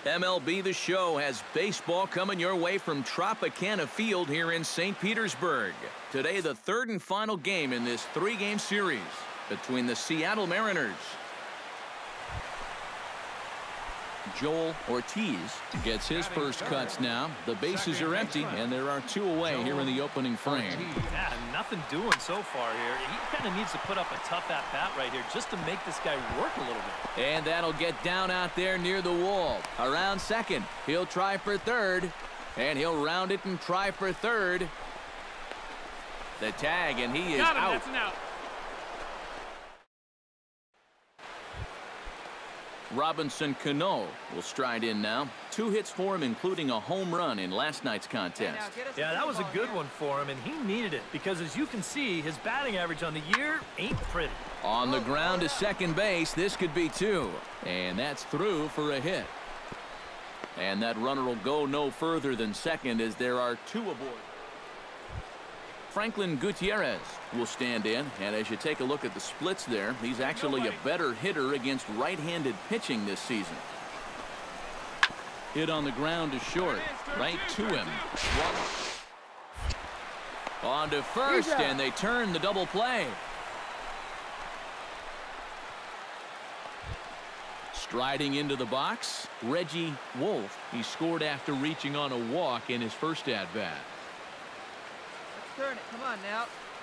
MLB The Show has baseball coming your way from Tropicana Field here in St. Petersburg. Today, the third and final game in this three-game series between the Seattle Mariners. Joel Ortiz gets his first cuts now. The bases are empty, and there are two away here in the opening frame. Yeah, nothing doing so far here. He kind of needs to put up a tough at-bat right here just to make this guy work a little bit. And that'll get down out there near the wall. Around second, he'll try for third, and he'll round it and try for third. The tag, and he is out. That's an out. Robinson Cano will stride in now. 2 hits for him, including a home run in last night's contest. Yeah, that was a good one for him, and he needed it because, as you can see, his batting average on the year ain't pretty. On the ground to second base, this could be 2. And that's through for a hit. And that runner will go no further than second as there are 2 aboard. Franklin Gutierrez will stand in, and as you take a look at the splits there, he's actually a better hitter against right-handed pitching this season. Hit on the ground to short, right to him. On to first, and they turn the double play. Striding into the box, Reggie Wolf. He scored after reaching on a walk in his first at-bat. Turn it. Come on now.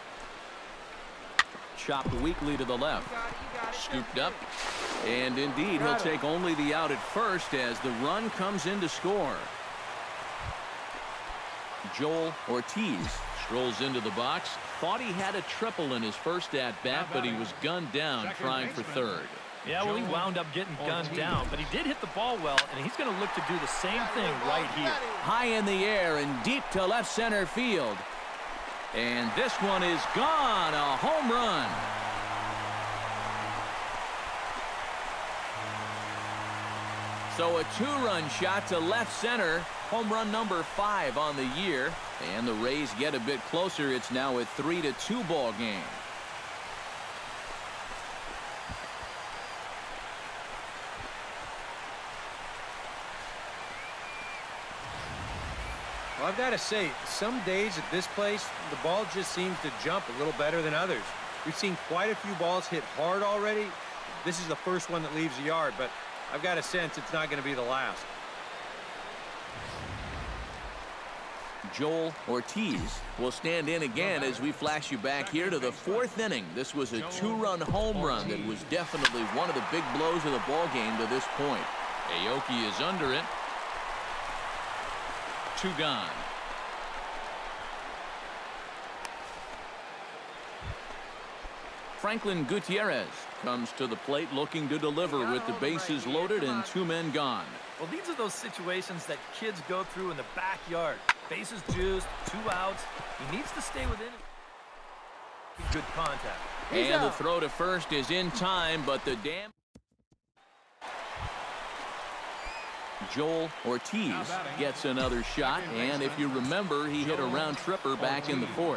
Chopped weakly to the left. You got it. Scooped up. And indeed, he'll take only the out at first as the run comes in to score. Joel Ortiz strolls into the box. Thought he had a triple in his first at-bat, but he was gunned down trying for third. Yeah, well, he wound up getting gunned down, but he did hit the ball well, and he's going to look to do the same thing right here. High in the air and deep to left center field. And this one is gone, a home run. So a 2-run shot to left center, home run number 5 on the year. And the Rays get a bit closer. It's now a 3-2 ball game. Well, I've got to say, some days at this place, the ball just seems to jump a little better than others. We've seen quite a few balls hit hard already. This is the first one that leaves the yard, but I've got a sense it's not going to be the last. Joel Ortiz will stand in again as we flash you back here to the 4th inning. This was a 2-run home run that was definitely one of the big blows of the ball game to this point. Aoki is under it. 2 gone. Franklin Gutierrez comes to the plate looking to deliver with the bases loaded and 2 men gone. Well, these are those situations that kids go through in the backyard. Bases juiced, 2 outs. He needs to stay within it. Good contact. And the throw to first is in time, but the Joel Ortiz gets another shot, and if you remember, he hit a round tripper back in the 4th.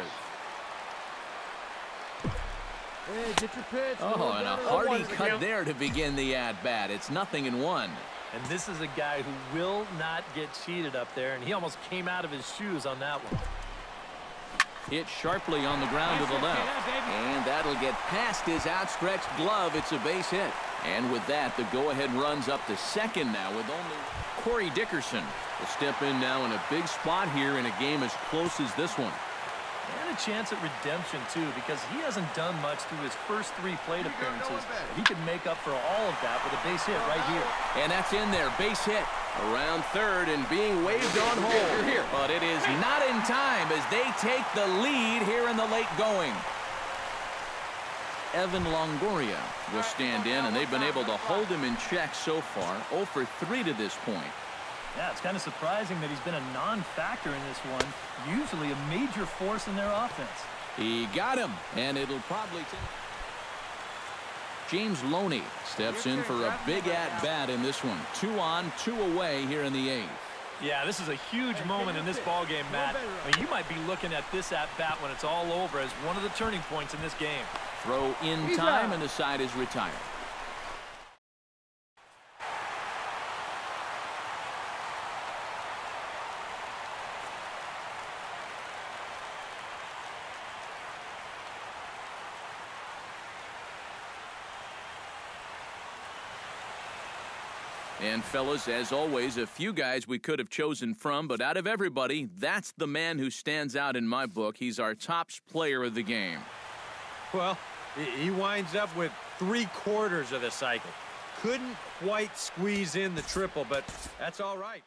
Hey, get your pitch. Oh, and a hearty cut there to begin the at-bat. It's 0-1. And this is a guy who will not get cheated up there, and he almost came out of his shoes on that one. Hit sharply on the ground to the left. And that'll get past his outstretched glove. It's a base hit. And with that, the go-ahead runs up to second now with only Corey Dickerson will step in now in a big spot here in a game as close as this one. And a chance at redemption, too, because he hasn't done much through his first 3 plate appearances. He could make up for all of that with a base hit right here. And that's in there, base hit. Around third and being waved on hold. But it is not in time as they take the lead here in the late going. Evan Longoria will stand in, and they've been able to hold him in check so far. 0 for 3 to this point. Yeah, it's kind of surprising that he's been a non-factor in this one. Usually a major force in their offense. He got him, and it'll probably take. James Loney steps in for a big at-bat in this one. 2 on, 2 away here in the 8th. Yeah, this is a huge moment in this ballgame, Matt. I mean, you might be looking at this at-bat when it's all over as one of the turning points in this game. Throw in time, and the side is retired. And fellas, as always, a few guys we could have chosen from, but out of everybody, that's the man who stands out in my book. He's our top player of the game. Well, he winds up with 3/4 of the cycle. Couldn't quite squeeze in the triple, but that's all right.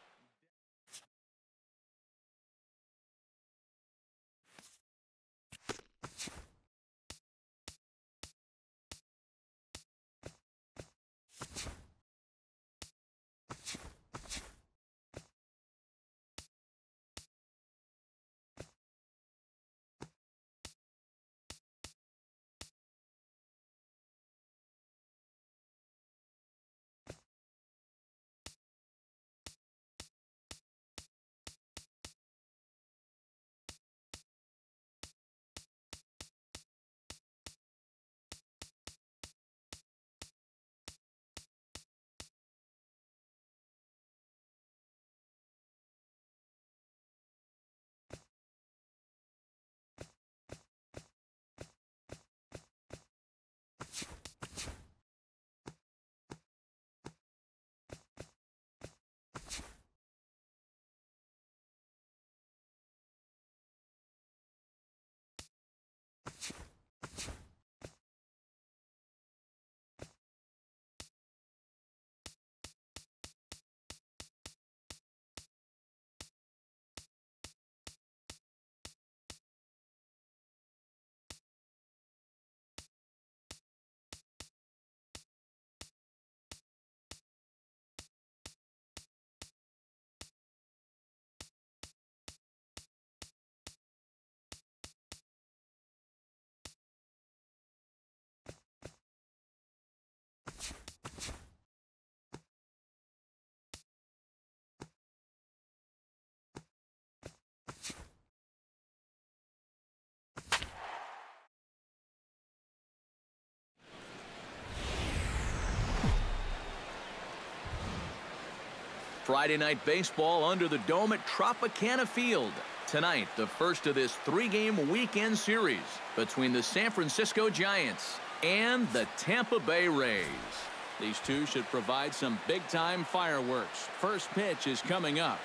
Friday night baseball under the dome at Tropicana Field. Tonight, the first of this 3-game weekend series between the San Francisco Giants and the Tampa Bay Rays. These two should provide some big-time fireworks. First pitch is coming up.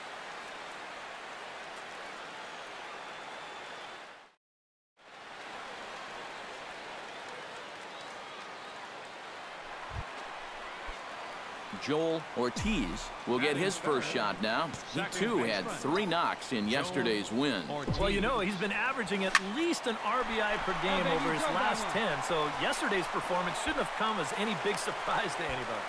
Joel Ortiz will get his first shot now. He, too, had 3 knocks in yesterday's win. Well, you know, he's been averaging at least an RBI per game over his last 10, so yesterday's performance shouldn't have come as any big surprise to anybody.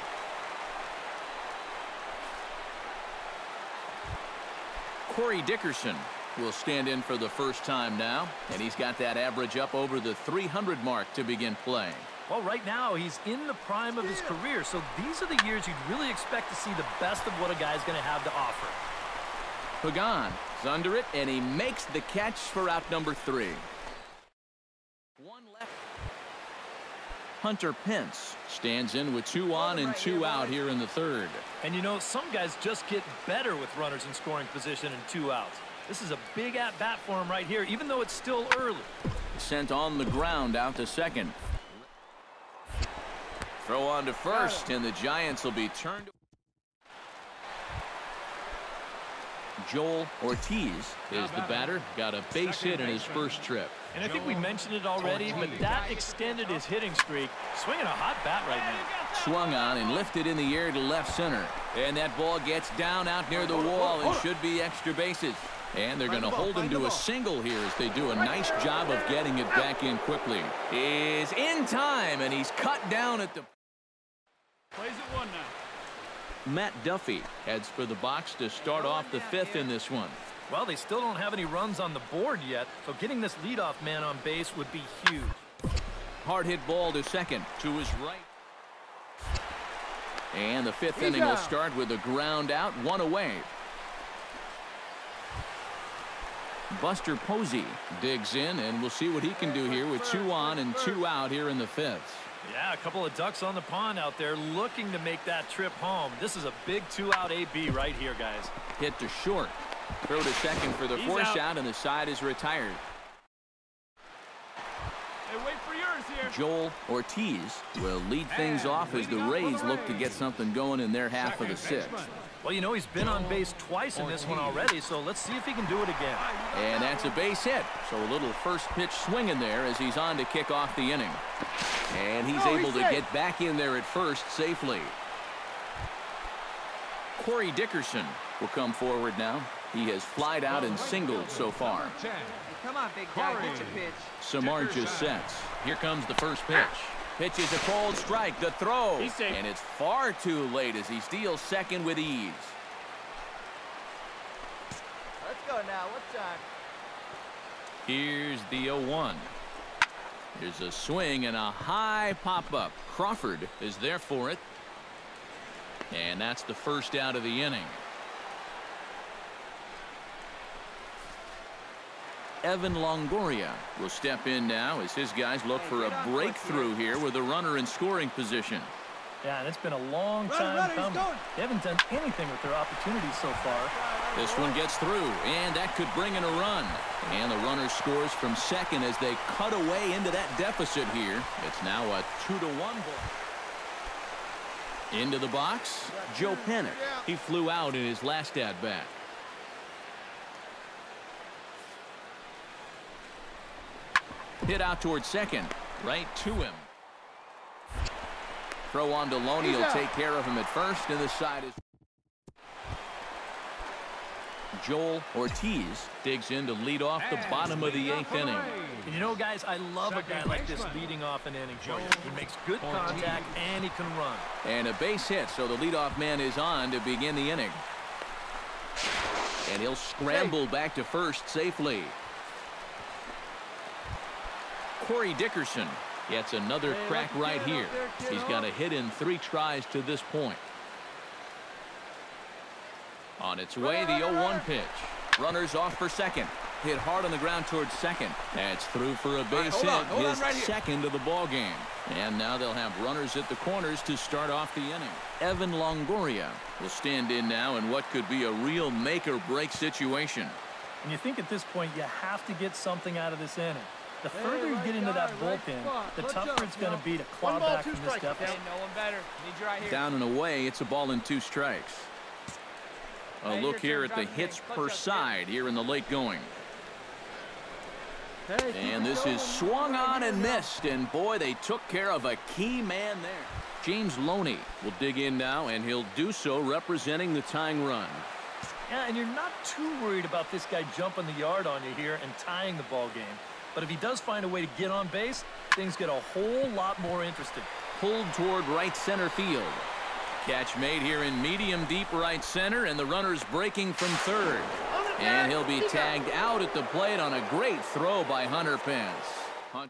Corey Dickerson will stand in for the first time now, and he's got that average up over the 300 mark to begin play. Well, right now, he's in the prime of his career, so these are the years you'd really expect to see the best of what a guy's going to have to offer. Pagan is under it, and he makes the catch for out number 3. One left. Hunter Pence stands in with 2 on and 2 out here in the 3rd. And, you know, some guys just get better with runners in scoring position and 2 outs. This is a big at-bat for him right here, even though it's still early. Sent on the ground out to second. Throw on to first, and the Giants will be turned. Joel Ortiz is the batter. Got a base hit in his first trip. And I think we mentioned it already, but that extended his hitting streak. Swinging a hot bat right now. Swung on and lifted in the air to left center. And that ball gets down out near the wall and should be extra bases. And they're going to hold him to a single here as they do a nice job of getting it back in quickly. Is in time, and he's cut down at the... Plays at 1 now. Matt Duffy heads for the box to start off the 5th in this one. Well, they still don't have any runs on the board yet, so getting this leadoff man on base would be huge. Hard hit ball to second, to his right. And the 5th inning will start with a ground out, 1 away. Buster Posey digs in, and we'll see what he can do here with 2 on and 2 out here in the 5th. Yeah, a couple of ducks on the pond out there looking to make that trip home. This is a big 2-out AB right here, guys. Hit to short. Throw to second for the force out, and the side is retired. Hey, wait for yours here. Joel Ortiz will lead things off as the Rays look to get something going in their half of the sixth. Well, you know, he's been on base twice in this one already, so let's see if he can do it again. And that's a base hit. So a little first pitch swing in there as he's on to kick off the inning. And he's able to get back in there at first safely. Corey Dickerson will come forward now. He has flied out and singled so far. Hey, come on, big guy. Get your pitch. Samar just sets. Here comes the first pitch. Pitch is a cold strike. The throw. He's safe. And it's far too late as he steals second with ease. Let's go now. What's on? Here's the 0-1. There's a swing and a high pop-up. Crawford is there for it. And that's the first out of the inning. Evan Longoria will step in now as his guys look for a breakthrough here with a runner in scoring position. Yeah, and it's been a long time coming. They haven't done anything with their opportunities so far. This one gets through, and that could bring in a run. And the runner scores from second as they cut away into that deficit here. It's now a 2-1 ball. Into the box, Joe Panik. He flew out in his last at-bat. Hit out towards second, right to him. Throw on to Loney will take care of him at first, and this side is Joel Ortiz digs in to lead off the bottom of the 8th inning. And you know, guys, I love a guy like this leading off an inning for you. He makes good contact, and he can run. And a base hit, so the leadoff man is on to begin the inning. And he'll scramble back to first safely. Corey Dickerson gets another crack right here. He's got a hit in 3 tries to this point. On its way, the 0-1 pitch. Runners off for second. Hit hard on the ground towards second. That's through for a base hit, his second of the ball game. And now they'll have runners at the corners to start off the inning. Evan Longoria will stand in now in what could be a real make-or-break situation. And you think at this point you have to get something out of this inning. The further you get into that bullpen, the tougher it's going to be to claw back from this deficit. No one better. Need you right here. Down and away, it's a ball and 2 strikes. A look here at the hits per side here in the late going. And this is swung on and missed, and boy, they took care of a key man there. James Loney will dig in now, and he'll do so representing the tying run. Yeah, and you're not too worried about this guy jumping the yard on you here and tying the ball game. But if he does find a way to get on base, things get a whole lot more interesting. Pulled toward right center field. Catch made here in medium deep right center, and the runner's breaking from third. And he'll be tagged out at the plate on a great throw by Hunter Pence.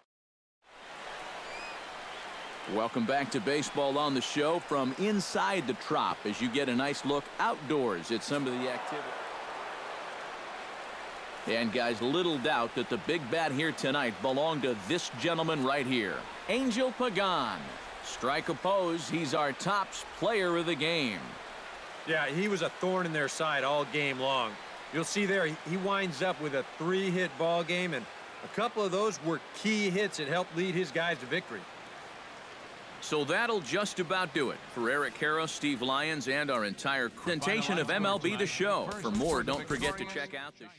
Welcome back to Baseball on the Show from inside the Trop as you get a nice look outdoors at some of the activity. And guys, little doubt that the big bat here tonight belonged to this gentleman right here, Angel Pagan. Strike oppose, he's our tops player of the game. Yeah, he was a thorn in their side all game long. You'll see there, he winds up with a 3-hit ball game, and a couple of those were key hits that helped lead his guys to victory. So that'll just about do it for Eric Karros, Steve Lyons, and our entire presentation of MLB The Show. For more, don't forget to check out the show.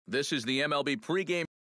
This is the MLB pregame.